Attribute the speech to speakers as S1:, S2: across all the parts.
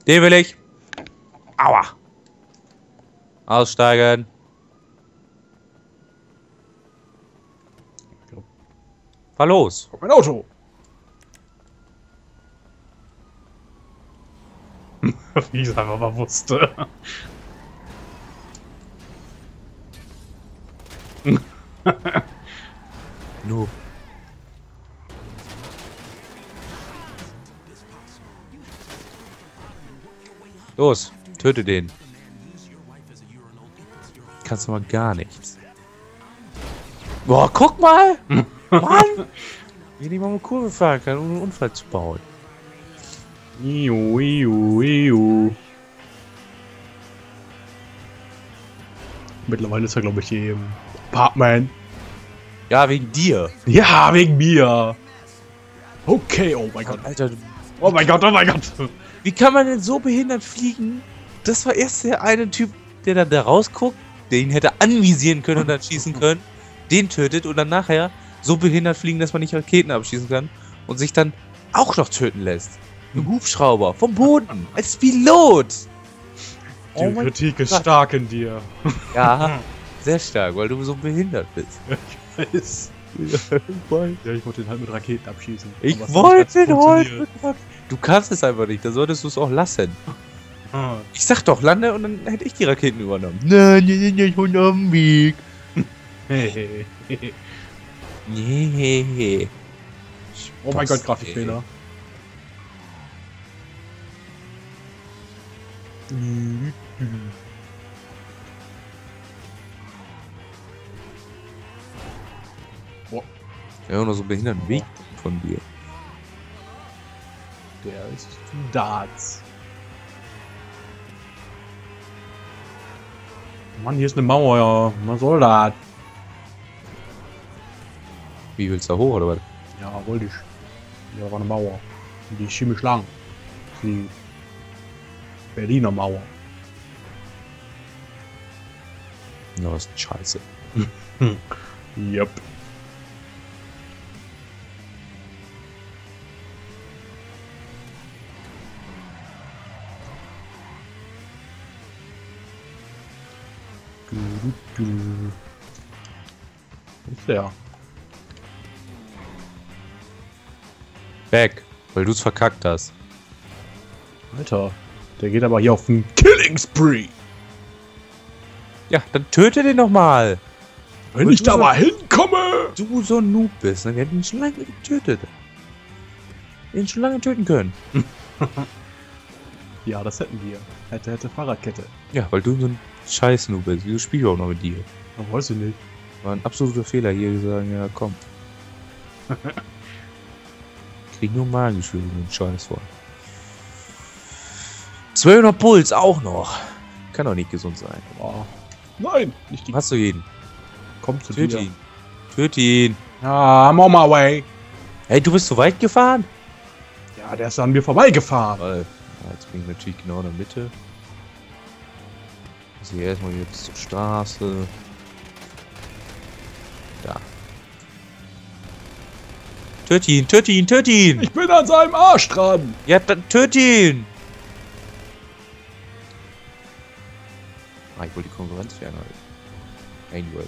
S1: Den will ich. Aua. Aussteigen. Fahr los.
S2: Mein Auto. Wie ich es einfach mal wusste.
S1: Noob. Los, töte den. Kannst du mal gar nichts. Boah, guck mal! Mann! Wie die mal eine Kurve fahren kann, um einen Unfall zu bauen.
S2: Iu, iu, iu. Mittlerweile ist er, glaube ich, hier im Apartment.
S1: Ja, wegen dir.
S2: Ja, wegen mir. Okay, oh mein Gott.
S1: Alter,
S2: Oh mein Gott, oh mein Gott.
S1: wie kann man denn so behindert fliegen? Das war erst der eine Typ, der dann da rausguckt, der ihn hätte anvisieren können und dann schießen können, den tötet und dann nachher so behindert fliegen, dass man nicht Raketen abschießen kann und sich dann auch noch töten lässt. Ein Hubschrauber vom Boden als Pilot.
S2: Die Kritik ist stark in dir.
S1: Ja, sehr stark, weil du so behindert bist.
S2: Ist. Ja, ich wollte den halt mit Raketen abschießen.
S1: Ich
S2: Aber es hat
S1: wollte
S2: nicht ganz
S1: den heute.
S2: funktioniert.
S1: Du kannst es einfach nicht, da solltest du es auch lassen.
S2: Ah.
S1: Ich sag doch, lande und dann hätte ich die Raketen übernommen. Nein, die sind nicht auf dem Weg.
S2: Hey.
S1: Nee.
S2: Oh mein Gott, Grafikfehler. Boah,
S1: Ja, noch so einen behinderten Weg von dir.
S2: der ist Darts. Mann, hier ist eine Mauer, ja. Was soll das?
S1: Wie willst du da hoch oder was?
S2: Ja, wollte ich. Hier war eine Mauer. Die ist ziemlich lang. Die Berliner Mauer.
S1: Ja, das ist scheiße.
S2: Yep. Wo ist der?
S1: Weg, weil du es verkackt hast.
S2: Alter, der geht aber hier auf den Killing Spree.
S1: Ja, dann töte den noch mal.
S2: Wenn
S1: Aber
S2: ich
S1: du
S2: da
S1: so-
S2: mal hinkomme.
S1: Du so ein Noob bist, dann hätten ihn schon lange getötet. Ihn schon lange töten können.
S2: Ja, das hätten wir. Hätte Fahrradkette.
S1: Ja, weil du so ein scheiß Noob bist. Wieso spiele ich auch noch mit dir?
S2: Aber weiß ich nicht.
S1: War ein absoluter Fehler hier zu sagen, ja komm. Krieg nur Magengeschwür mit dem Scheiß vor. 200 Puls auch noch. Kann doch nicht gesund sein.
S2: Oh. Nein, nicht die.
S1: Hast du jeden?
S2: Kommt zu
S1: Töte
S2: dir.
S1: ihn. Töte ihn.
S2: Ja, I'm on my way.
S1: Hey, du bist so weit gefahren?
S2: Ja, der ist an mir vorbeigefahren.
S1: Weil, ja, jetzt bin ich natürlich genau in der Mitte. Also hier erstmal jetzt zur Straße. Da. Töte ihn, töte ihn, töte ihn!
S2: Ich bin an seinem Arsch dran.
S1: Ja, dann töte ihn! Ah, ich wollte die Konkurrenz fernhalten. Anyway.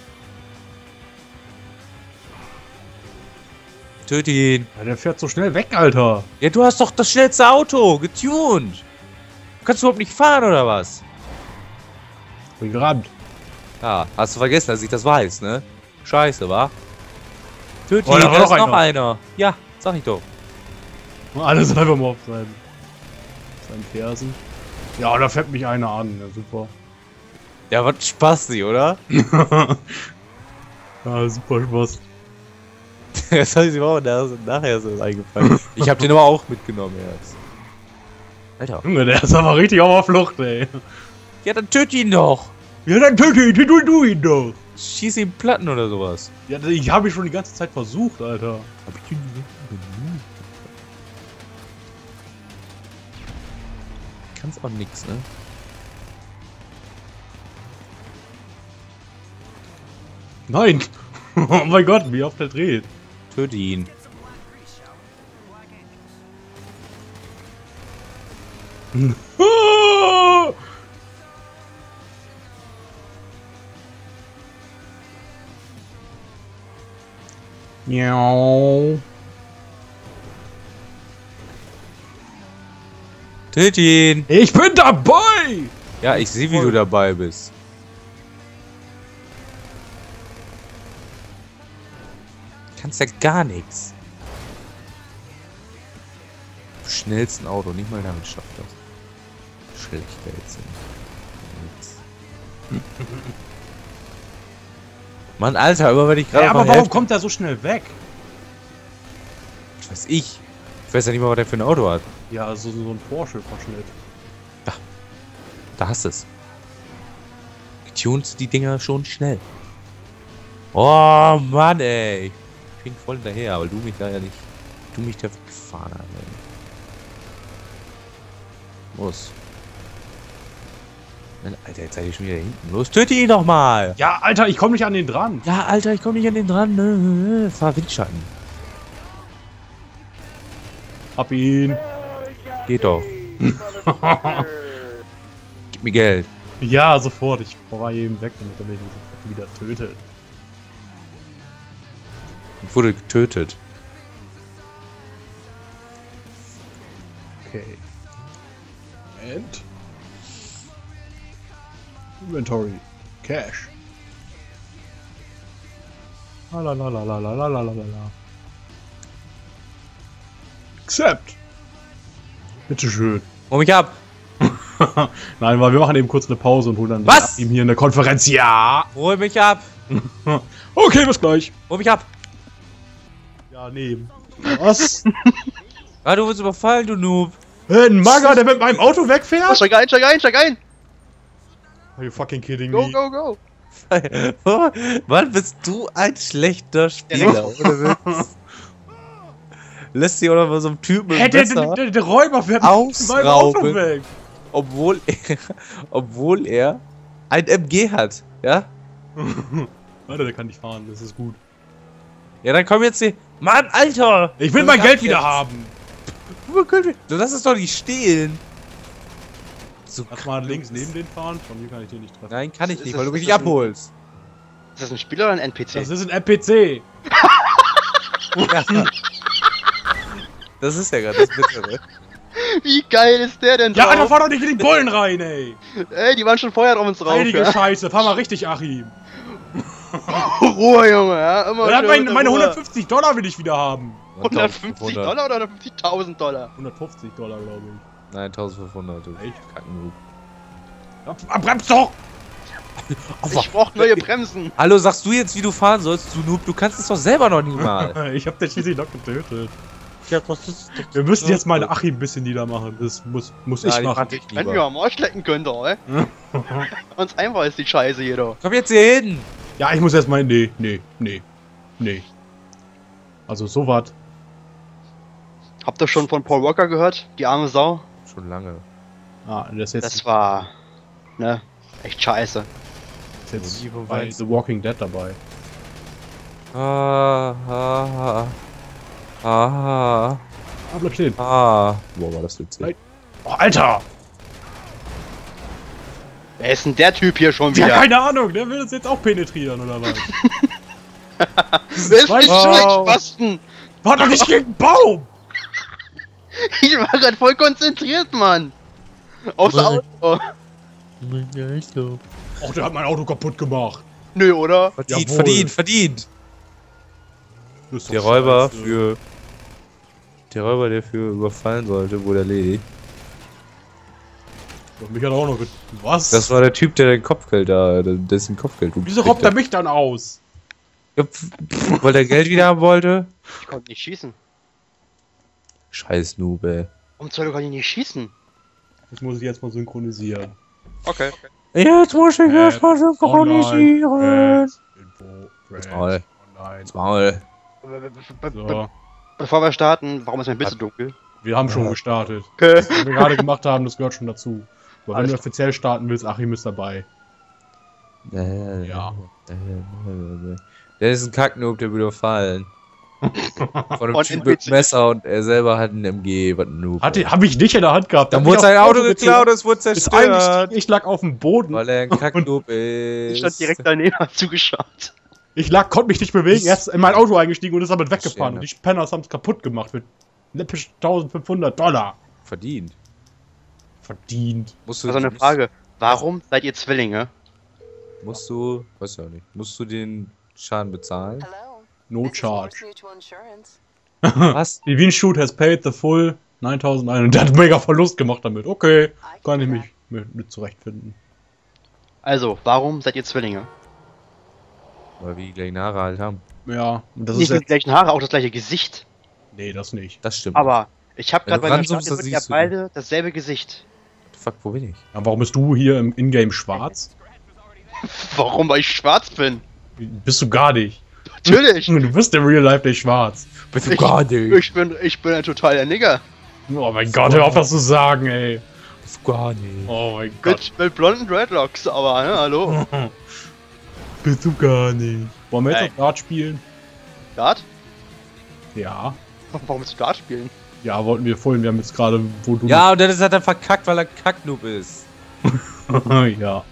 S1: Töte ihn!
S2: Ja, der fährt so schnell weg, Alter.
S1: Ja, du hast doch das schnellste Auto, getuned! Kannst du überhaupt nicht fahren, oder was?
S2: Bin gerannt.
S1: Ja, hast du vergessen, dass ich das weiß, ne? Scheiße, wa? Töte
S2: Oh,
S1: ihn,
S2: da war
S1: da ist
S2: noch
S1: noch einer. Ja, sag ich doch.
S2: Alles einfach mal auf seinen Fersen. Ja, da fährt mich einer an. Ja, super.
S1: Ja, was Spasti, oder?
S2: Ja, super Spaß.
S1: Das habe ich mir auch nachher so eingefallen. Ich habe den aber auch mitgenommen jetzt. Alter.
S2: Junge, der ist aber richtig auf der Flucht, ey.
S1: Ja, dann töte ihn doch.
S2: Ja, dann töte ihn, du ihn doch.
S1: Schieß ihn Platten oder sowas.
S2: Ja, ich habe ich schon die ganze Zeit versucht, Alter.
S1: Hab ich den nicht genug? Kannst auch nix, ne?
S2: Nein. Oh mein Gott, wie oft der dreht.
S1: Töte ihn.
S2: Miau.
S1: Töt ihn!
S2: Ich bin dabei!
S1: Ja, ich sehe, wie du dabei bist. Kannst ja gar nichts. Schnellsten Auto, nicht mal damit schafft das. Schlechter jetzt. Nix. Mann, Alter, aber wenn ich gerade.
S2: Ja, aber warum kommt er so schnell weg?
S1: Was weiß ich? Ich weiß ja nicht mal, was der für ein Auto hat.
S2: Ja, so ein Porsche-Verschnitt.
S1: Da hast du es. Getuned die Dinger schon schnell. Oh Mann, ey. Ich bin voll hinterher, aber du mich da ja nicht. Du mich da weggefahren hast, ey. Los. Alter, jetzt seid ihr schon wieder hinten. Los, töte ihn doch mal!
S2: Ja, Alter, ich komme nicht an den dran.
S1: Ja, Alter, ich komme nicht an den dran. Fahr Windschatten.
S2: Hab ihn.
S1: Geht doch. Gib mir Geld.
S2: Ja, sofort. Ich war eben weg, damit er mich nicht wieder tötet.
S1: Ich wurde getötet.
S2: Okay. And Inventory. Cash. Lalalalalalalalalala. Accept. Bitteschön.
S1: Hol mich ab!
S2: Nein, weil wir machen eben kurz eine Pause und holen dann
S1: Was?
S2: ihm hier eine Konferenz. Ja.
S1: Hol mich ab!
S2: Okay, bis gleich.
S1: Hol mich ab!
S2: Ja, nee. Was?
S1: Ah, du wirst überfallen, du Noob!
S2: Ein Magger, der mit meinem Auto wegfährt?
S3: Steig ein, steig ein, steig ein!
S2: Are you fucking kidding
S3: Go,
S2: me?
S3: go, go!
S1: Mann, bist du ein schlechter Spieler, ohne Witz. Lässt sich auch noch mal so einem Typen
S2: Hey, der Räuber fährt mit meinem Auto
S1: ausrauben,
S2: weg.
S1: obwohl er ein MG hat, ja?
S2: Warte, der kann nicht fahren, das ist gut.
S1: Ja, dann komm jetzt hier. Mann, Alter!
S2: Ich will mein Geld wieder haben.
S1: Du lass es doch nicht stehlen. So
S2: Lass mal links neben den fahren, von hier kann ich den nicht treffen.
S1: Nein, kann ich
S3: Ist
S1: nicht,
S3: das-
S1: weil du mich
S3: ist
S1: nicht
S3: das ein-
S1: abholst.
S3: Ist das ein Spieler oder ein NPC?
S2: Das ist ein NPC.
S1: Ja. Das ist ja gerade das Bittere.
S3: Wie geil ist der denn
S2: Ja, Alter,
S3: drauf?
S2: fahr doch nicht in den Bullen rein, ey.
S3: Ey, die waren schon vorher auf uns drauf,
S2: Heilige
S3: ja?
S2: Scheiße, fahr mal richtig, Achim.
S3: Ruhe, Junge, ja? Immer
S2: Er hat
S3: schön
S2: meine
S3: Ruhe.
S2: $150 will ich wieder haben.
S3: 150 Dollar oder 150.000 Dollar?
S2: $150, glaube ich.
S1: Nein, 1500. Du
S2: Echt?
S1: Kackennoob.
S2: Bremst doch!
S3: Ich brauch neue Bremsen.
S1: Hallo, sagst du jetzt, wie du fahren sollst, du Noob? Du kannst es doch selber noch nie mal.
S2: Ich hab den schließlich noch getötet.
S1: Ja, was ist das?
S2: Wir müssen jetzt mal Achim ein bisschen niedermachen. Das muss ich machen.
S3: Wenn wir am Arsch lecken könnt, ey. Ganz einfach ist die Scheiße hier doch.
S1: Komm jetzt hier hin!
S2: Ja, ich muss erstmal. Nee. Also, so was.
S3: Habt ihr schon von Paul Walker gehört? Die arme Sau?
S1: Schon lange.
S2: Ah, das ist jetzt,
S3: Das war, ne, echt scheiße.
S2: ist jetzt
S1: Wie vom
S2: bei
S1: Weinsten.
S2: The Walking Dead dabei. Ah, bleib stehen.
S1: Boah, war das witzig.
S2: Nein. Oh, Alter!
S3: Wer ist denn der Typ hier schon
S2: Ja,
S3: wieder?
S2: keine Ahnung, der will uns jetzt auch penetrieren, oder was?
S3: Wer ist
S2: Weiß-
S3: nicht
S1: Oh.
S3: schlecht, Basten?
S2: War doch nicht gegen den Baum!
S3: Ich war grad voll konzentriert, Mann. Aufs
S1: Nein.
S3: Auto.
S2: Och, der hat mein Auto kaputt gemacht.
S3: Nö, oder?
S1: Verdient,
S2: Jawohl.
S1: verdient!
S2: Das ist doch
S1: Der Räuber
S2: scheiße.
S1: für... Der Räuber, der für überfallen sollte, wurde erledigt.
S2: Doch, mich hat er auch noch Was?
S1: Das war der Typ, der den Kopfgeld da... Dessen Kopfgeld...
S2: Wieso raubt er mich dann aus?
S1: Ja, weil der Geld wieder haben wollte?
S3: Ich konnte nicht schießen.
S1: Scheiß Noob, ey.
S3: Warum soll ich nicht schießen?
S2: Das muss ich jetzt mal synchronisieren.
S3: Okay.
S1: Jetzt muss ich erstmal synchronisieren.
S2: Info,
S1: Maul.
S2: online.
S1: Maul.
S2: So,
S3: Bevor wir starten, warum ist mein Bild so dunkel?
S2: wir haben schon gestartet.
S3: Okay.
S2: Was wir gerade gemacht haben, das gehört schon dazu. Aber wenn
S3: Alles
S2: du offiziell starten willst, Achim ist dabei. Ja.
S1: Der ist ein Kacknoob, der wird überfallen. Von einem
S3: Von
S1: Typ mit
S3: NPC.
S1: Messer und er selber hat ein MG, was ein Noob.
S2: Hab ich nicht in der Hand gehabt.
S1: Dann
S2: Hab
S1: wurde
S2: ich
S1: sein
S2: aufs
S1: Auto geklaut und es wurde
S2: Ist
S1: zerstört.
S2: ich lag auf dem Boden.
S1: Weil er ein Kacknoob
S3: Ich
S1: ist.
S3: stand direkt daneben, hab zugeschaut.
S2: konnte mich nicht bewegen, er ist in mein Auto eingestiegen und ist damit weggefahren.
S1: Schäme.
S2: Und die Spanners haben es kaputt gemacht mit läppisch $1.500.
S1: Verdient.
S2: Verdient.
S1: Musst du,
S3: Also eine Frage. Warum seid ihr Zwillinge?
S1: Weiß ja nicht. Musst du den Schaden bezahlen?
S4: Hello.
S2: No
S4: This is
S2: charge.
S4: Morse Mutual Insurance.
S1: Was?
S2: Die Wien Shoot has paid the full 9.001 und der hat mega Verlust gemacht damit. Okay, kann ich mich mit zurechtfinden.
S3: Also, warum seid ihr Zwillinge?
S1: Weil wir die gleichen Haare halt haben.
S2: Ja, und das
S3: Nicht
S2: ist
S3: nur die
S2: jetzt...
S3: gleichen Haare, auch das gleiche Gesicht.
S2: Nee, das nicht.
S1: Das stimmt.
S3: Aber ich habe
S1: Wenn
S3: gerade
S1: du
S3: bei der
S1: ranzoomst,
S3: Stadt
S1: dann
S3: ja
S1: siehst du
S3: beide dasselbe Gesicht.
S1: Fuck, wo bin ich?
S2: Ja, warum bist du hier im Ingame schwarz?
S3: Warum? Weil ich schwarz bin.
S2: Bist du gar nicht.
S3: Natürlich.
S2: Du bist im Real Life nicht schwarz.
S1: Bist du gar nicht?
S3: Ich bin ein totaler Nigger.
S2: Oh mein Gott, hör auf das zu sagen, ey.
S1: Bist du gar nicht.
S2: Oh mein Gott.
S3: Mit blonden Dreadlocks, aber, ne, hallo.
S2: Bist du gar nicht. Wollen wir jetzt
S3: Nein.
S2: noch Dart spielen?
S3: Dart?
S2: Ja.
S3: Warum willst du Dart spielen?
S2: Ja, wollten wir vorhin. Wir haben jetzt gerade, wo du...
S1: Ja, und dann ist er dann verkackt, weil er Kacknoob ist.
S2: ja.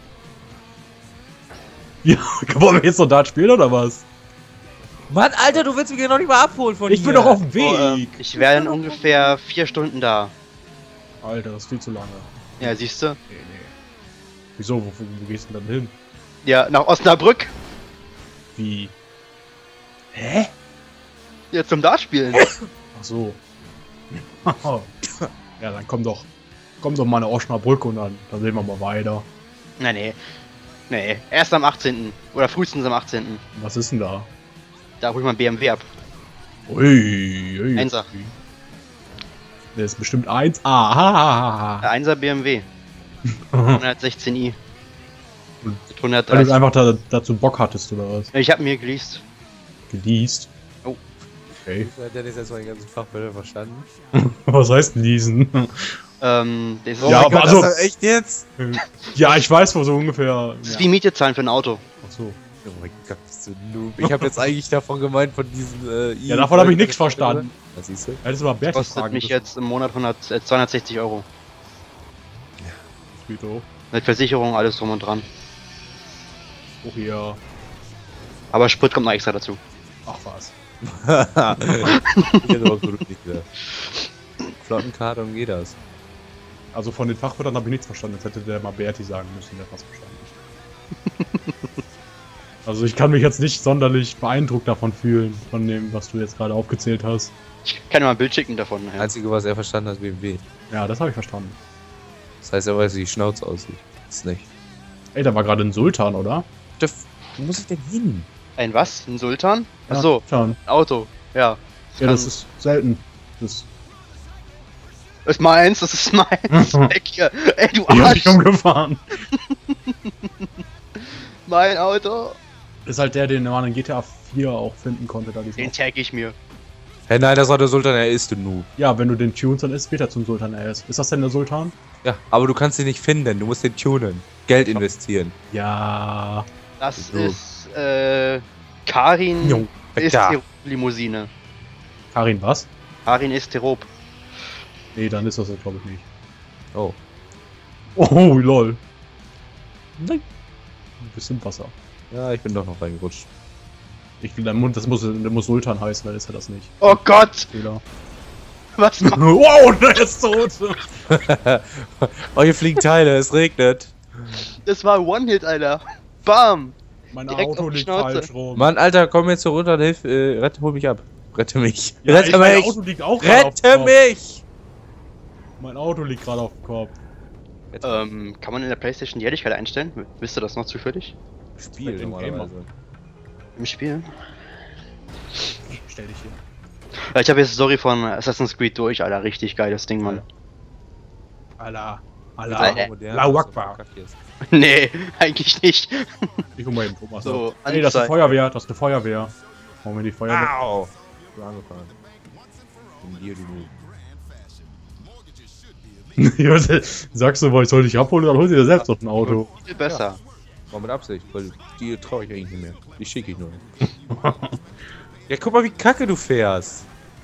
S2: Ja, wollen wir jetzt noch Dart spielen oder was?
S1: Mann, Alter, du willst mich ja noch nicht mal abholen von
S2: Ich
S1: hier.
S2: bin doch auf dem Weg.
S3: Oh, ich wäre in ungefähr 4 Stunden da.
S2: Alter, das ist viel zu lange.
S3: Ja, siehst du?
S2: Nee. Wieso? Wo gehst du denn dann hin?
S3: Ja, nach Osnabrück.
S2: Wie? Hä?
S3: Ja, zum Dart spielen.
S2: Ach so. Ja, dann komm doch mal nach Osnabrück und dann sehen wir mal weiter.
S3: Nee, erst am 18. Oder frühestens am 18.
S2: Was ist denn da?
S3: Da hol ich mein BMW ab.
S2: Ui.
S3: Einser.
S2: Der ist bestimmt 1. Ah.
S3: Der 1er BMW. 116i.
S2: Und
S3: Mit
S2: Weil du
S3: 130.
S2: einfach dazu Bock hattest, oder was?
S3: Ich hab mir geleast.
S2: Geleast.
S3: Oh.
S2: Okay.
S1: Der hat jetzt erstmal den ganzen Fachwörter verstanden.
S2: Was heißt leasen?
S3: Das ist,
S2: Ja, aber also-
S1: das ist echt jetzt?
S2: Ja, ich weiß, wo so ungefähr.
S3: das ist wie Miete zahlen für ein Auto.
S2: Ach so.
S1: Oh mein Gott, bist du ein Noob. Ich habe jetzt eigentlich davon gemeint, von diesen
S2: Ja, davon habe ich nichts verstanden.
S1: Was siehst du?
S2: Hättest du mal Berti
S3: Kostet
S2: fragen
S3: mich
S2: müssen.
S3: jetzt im Monat 260 Euro.
S2: Friedhof.
S3: Mit Versicherung, alles drum und dran.
S2: Oh hier.
S3: Aber Sprit kommt noch extra dazu.
S2: Ach was.
S1: Ich hätte auch gut nicht wieder. Flottenkarte und geht das.
S2: Also von den Fachwörtern habe ich nichts verstanden. Jetzt hätte der mal Berti sagen müssen, der hat was verstanden. Also ich kann mich jetzt nicht sonderlich beeindruckt davon fühlen, von dem, was du jetzt gerade aufgezählt hast.
S3: Ich kann dir mal ein Bild schicken davon.
S1: Das
S3: Ja.
S1: Einzige, was er verstanden hat, ist BMW.
S2: Ja, das habe ich verstanden.
S1: Das heißt, er weiß, wie die Schnauze aussieht. Ist nicht.
S2: Ey, da war gerade ein Sultan, oder?
S1: Wo muss ich denn hin?
S3: Ein was? Ein Sultan? Achso,
S2: Sultan.
S3: ein Auto. Ja.
S2: Ja, das ist selten. Das
S3: ist meins, das ist meins. Weg hier. Ey, du
S2: ich hab
S3: Arsch.
S2: dich umgefahren.
S3: Mein Auto.
S2: Ist halt der, den man in GTA 4 auch finden konnte. Da
S3: Den tag ich mir.
S1: Hey, nein, das war der Sultan, er ist du Noob.
S2: Ja, wenn du den tunst, dann ist später zum Sultan erst. Ist das denn der Sultan?
S1: Ja, aber du kannst ihn nicht finden, du musst den tunen. Geld investieren.
S2: Ja.
S3: Das
S1: So.
S3: ist, Karin
S1: Jo, weg da.
S3: Limousine.
S2: Karin, was?
S3: Karin Esterop.
S2: Nee, dann ist das glaube ich nicht.
S1: Oh.
S2: Oh, lol.
S1: Nein.
S2: Ein bisschen Wasser.
S1: Ja, ich bin doch noch reingerutscht.
S2: Der muss Sultan heißen, dann ist er das nicht.
S3: Oh Gott!
S2: Fehler.
S3: Was macht
S2: Wow, der ist tot!
S1: Oh, hier fliegen Teile, es regnet.
S3: das? War ein One-Hit, Alter. Bam!
S2: Mein
S3: Direkt
S2: Auto
S3: auf die
S2: liegt
S3: Schnauze.
S2: falsch rum.
S1: Mann, Alter, komm jetzt so runter und hilf, hol mich ab. Rette mich.
S2: Ja,
S1: Rette
S2: mein
S1: mich!
S2: Auto liegt auch gerade auf dem
S1: Rette
S2: Kopf.
S1: mich!
S2: Mein Auto liegt gerade auf dem Kopf.
S3: Kann man in der PlayStation die Helligkeit einstellen? Wisst ihr das noch zufällig?
S1: Spiel
S2: Mit dem
S1: normalerweise.
S3: Im Spiel?
S2: Stell dich hier.
S3: Ja, ich habe jetzt die Story von Assassin's Creed durch, Alter. Richtig geiles Ding, Mann.
S2: Allah.
S3: Alter.
S2: Allah.
S1: Modern,
S2: Allahu
S1: was so
S2: Akbar.
S1: verkackt ist.
S3: Nee, eigentlich nicht.
S2: Ich guck mal eben Thomas
S3: So,
S2: ab. Ey, das ist eine
S3: Anzeige.
S2: Feuerwehr, das ist eine Feuerwehr. Wollen wir die Feuerwehr?
S1: Au! Ich bin angefahren. Von dir, du Noob.
S2: Sagst du, weil ich soll dich abholen, dann hol dir selbst noch ein Auto.
S3: Viel besser.
S1: War mit Absicht, weil die traue ich eigentlich nicht mehr. Die schicke ich nur. Ja, guck mal, wie kacke du fährst.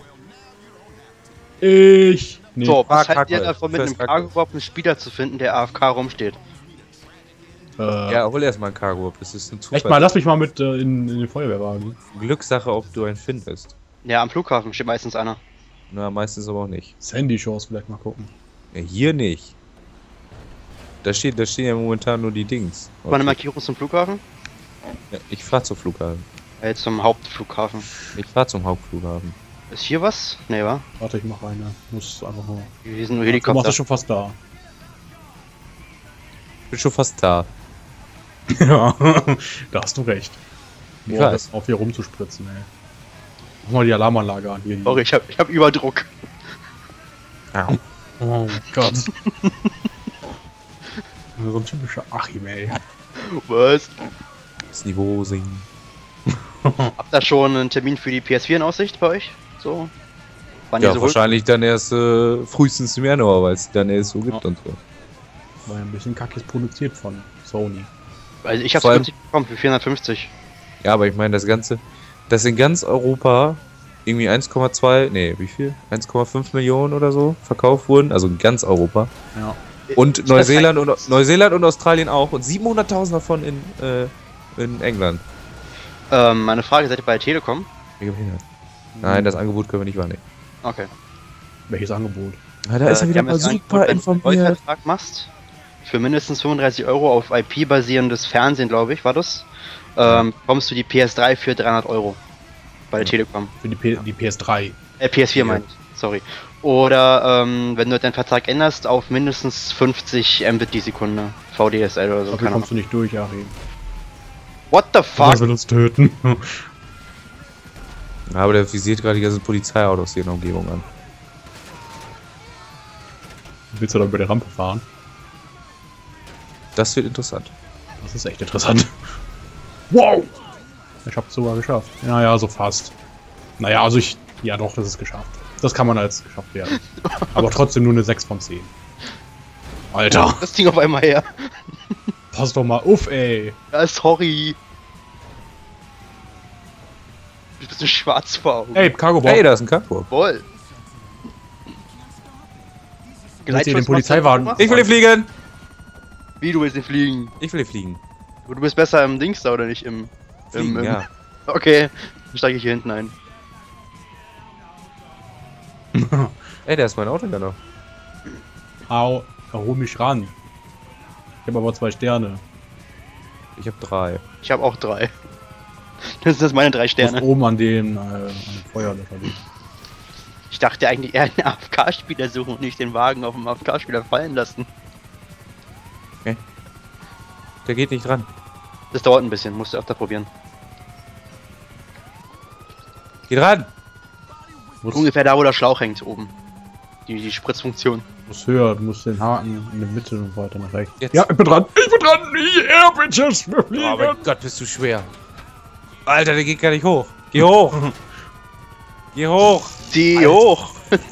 S2: Ich. Nee.
S3: So, was
S1: Kacke.
S3: haltet ihr davon, mit einem
S1: Fest Kacke.
S3: Cargo überhaupt einen Spieler zu finden, der AFK rumsteht?
S1: Ja, hol erstmal ein Cargo ab. Das ist ein Zufall.
S2: Echt mal, lass mich mal mit in den Feuerwehrwagen.
S1: Glückssache, ob du einen findest.
S3: Ja, am Flughafen steht meistens einer.
S1: Na, meistens aber auch nicht.
S2: Sandy-Shows vielleicht mal gucken.
S1: Ja, hier nicht. Da stehen ja momentan nur die Dings.
S3: Mal eine Markierung zum Flughafen?
S1: Ja, ich fahr zum Flughafen.
S3: Zum Hauptflughafen.
S1: Ich fahr zum Hauptflughafen.
S3: Ist hier was? Nee, wa?
S2: Warte, ich mach eine. Muss einfach nur.
S3: Hier sind nur
S2: Du machst
S3: Helikopter.
S2: das schon fast da.
S1: Ich bin schon fast da.
S2: Ja, da hast du recht.
S1: Ich
S2: Boah,
S1: weiß.
S2: das auf hier rumzuspritzen, ey. Mach mal die Alarmanlage an hier.
S3: Sorry, ich hab Überdruck.
S1: Au.
S2: Oh Gott. So ein typischer Achim, ey.
S3: Was?
S1: Das Niveau singen.
S3: Habt ihr schon einen Termin für die PS4 in Aussicht bei euch? So? Wann ihr
S1: Ja,
S3: so holt?
S1: wahrscheinlich dann erst frühestens im Januar, weil es dann erst so gibt
S2: Ja.
S1: und so.
S2: War ja ein bisschen kackig produziert von Sony.
S3: Also ich hab's
S1: Vor allem-
S3: günstig bekommen für 450.
S1: Ja, aber ich meine, das in ganz Europa irgendwie 1,2, nee, wie viel? 1,5 Millionen oder so verkauft wurden, also in ganz Europa.
S2: Ja.
S1: Und
S3: Ist
S1: Neuseeland
S3: das
S1: und Australien auch und 700.000 davon in England.
S3: Meine Frage, seid ihr bei der Telekom?
S1: Wie behindert. Nein, das Angebot können wir nicht wahrnehmen.
S3: Okay.
S2: Welches Angebot?
S1: Ja, da ist er
S3: die
S1: wieder
S3: haben
S1: mal
S3: jetzt ein
S1: super
S3: Angebot, wenn du einen
S1: informiert.
S3: Neuvertrag machst, für mindestens 35 € auf IP-basierendes Fernsehen, glaube ich, war das, bekommst du die PS3 für 300 € bei der
S1: Ja.
S3: Telekom.
S2: Für die PS3.
S3: PS4
S1: Ja.
S3: meine ich, sorry. Oder wenn du deinen Vertrag änderst auf mindestens 50 Mbit die Sekunde, VDSL oder so.
S2: Dafür
S3: keine
S2: kommst
S3: Ahnung.
S2: du nicht durch, Achim.
S3: What the
S2: Der
S3: fuck?
S2: will uns töten.
S1: Ja, aber der visiert gerade die ganzen Polizeiautos hier in der Umgebung an.
S2: Willst du da über die Rampe fahren?
S1: Das wird interessant.
S2: Das ist echt interessant. Wow! Ich hab's sogar geschafft. Naja, so fast. Naja, also ich... Ja doch, das ist geschafft. Das kann man als geschafft werden. Aber trotzdem nur eine 6 von 10. Alter,
S3: Das Ding auf einmal her.
S2: pass doch mal auf, ey.
S3: Ja, sorry. Du bist ein schwarz vor Augen.
S2: Ey, Cargo
S1: Hey, da ist ein Cargo.
S3: Voll.
S2: Willst ihr den Polizeiwagen?
S3: Thomas?
S1: Ich will hier fliegen!
S3: Wie, du willst nicht fliegen?
S1: Ich will hier fliegen.
S3: Du bist besser im Dings da oder nicht im...
S1: Fliegen, ja.
S3: Okay, dann steige ich hier hinten ein.
S1: Ey, da ist mein Auto ja noch.
S2: Au, hol mich ran. Ich habe aber 2 Sterne.
S1: Ich habe 3.
S3: Ich habe auch 3. Das sind meine 3
S2: Ich
S3: Sterne.
S2: muss oben an dem Feuerlöscher liegen.
S3: Ich dachte eigentlich eher einen AFK-Spieler suchen und nicht den Wagen auf dem AFK-Spieler fallen lassen.
S1: Der geht nicht ran.
S3: Das dauert ein bisschen, musst du öfter probieren.
S1: Geht ran!
S3: Ungefähr da, wo der Schlauch hängt, oben. Die Spritzfunktion.
S2: Muss höher, du musst den Haken in der Mitte und weiter nach rechts.
S1: Jetzt.
S2: Ja, ich bin dran! Ich bin dran! Yeah, Bitches! Wir fliegen!
S1: Oh mein Gott, bist du schwer. Alter, der geht gar nicht hoch. Geh hoch! Geh hoch!
S3: Die
S1: Alter.
S3: hoch!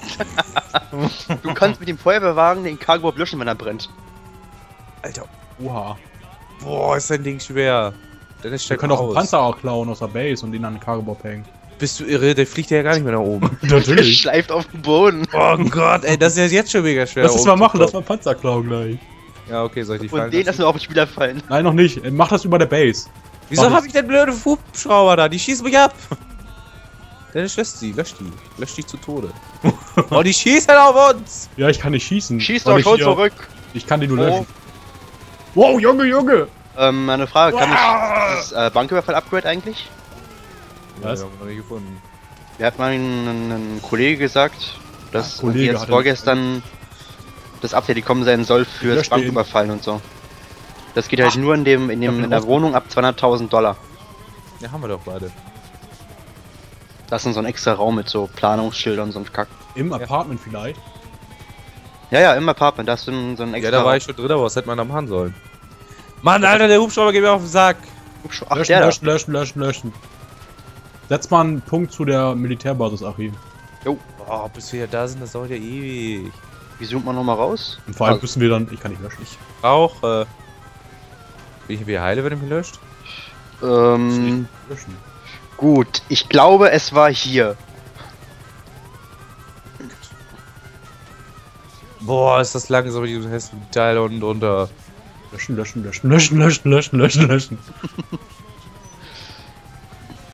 S3: Du kannst mit dem Feuerwehrwagen den Cargo löschen, wenn er brennt.
S1: Alter,
S2: Oha.
S1: boah, ist dein Ding schwer. Dann ist
S2: Wir können auch einen Panzer auch klauen aus der Base und ihn an den Cargo-Bob hängen.
S1: Bist du irre? Der fliegt ja gar nicht mehr nach oben.
S3: Der
S2: Natürlich.
S3: schleift auf den Boden.
S1: Oh Gott, ey, das ist ja jetzt schon mega schwer.
S2: Lass das mal machen, lass
S1: hochzukommen.
S2: mal Panzer klauen gleich.
S1: Ja, okay, soll ich die fallen
S3: Und den lassen
S1: lassen?
S3: wir auf den Spieler fallen.
S2: Nein, noch nicht. Mach das über der Base.
S1: Wieso
S2: Mach
S1: hab ich denn blöde Hubschrauber da? Die schießen mich ab! Dennis, löscht die. Löscht die zu Tode. Oh, die schießen auf uns!
S2: Ja, ich kann nicht schießen.
S3: Schieß
S2: weil
S3: doch
S2: ich
S3: schon
S2: hier-
S3: zurück.
S2: Ich kann die nur
S3: Oh.
S2: löschen. Wow, Junge, Junge!
S3: Eine Frage, kann ich das Banküberfall-Upgrade eigentlich?
S2: Was?
S1: Ja, haben wir noch nicht gefunden.
S3: Wir hat mal ein Kollege gesagt, dass
S2: Kollege
S3: jetzt
S2: hat
S3: vorgestern das Update gekommen sein soll fürs
S2: lösche den.
S3: Banküberfallen und so. Das geht halt nur in der Wohnung ab 200.000 $.
S1: Ja, haben wir doch beide.
S3: Das ist so ein extra Raum mit so Planungsschildern und so ein Kack.
S2: Im Apartment vielleicht.
S3: Ja, im Apartment, da ist so ein extra
S1: Ja, da war ich schon drin, aber was hätte man da machen sollen? Mann, Alter, der Hubschrauber geht mir auf den Sack!
S3: Ach,
S2: Löschen,
S3: der da.
S2: löschen, löschen, löschen, löschen. Setz mal einen Punkt zu der Militärbasis, Achim.
S3: Jo,
S1: Oh, bis wir ja da sind, das dauert ja ewig.
S3: wie zoomt man nochmal raus?
S2: Und vor allem
S3: Also-
S2: müssen wir dann... Ich kann nicht löschen.
S1: Auch, bin ich wieder heile, wenn ich mich löscht?
S3: Ähm,
S2: Löschen.
S3: gut, ich glaube, es war hier.
S1: Boah, ist das langsam mit diesem hässlichen Teil unten drunter.
S2: Löschen, löschen, löschen, löschen, löschen, löschen, löschen, löschen.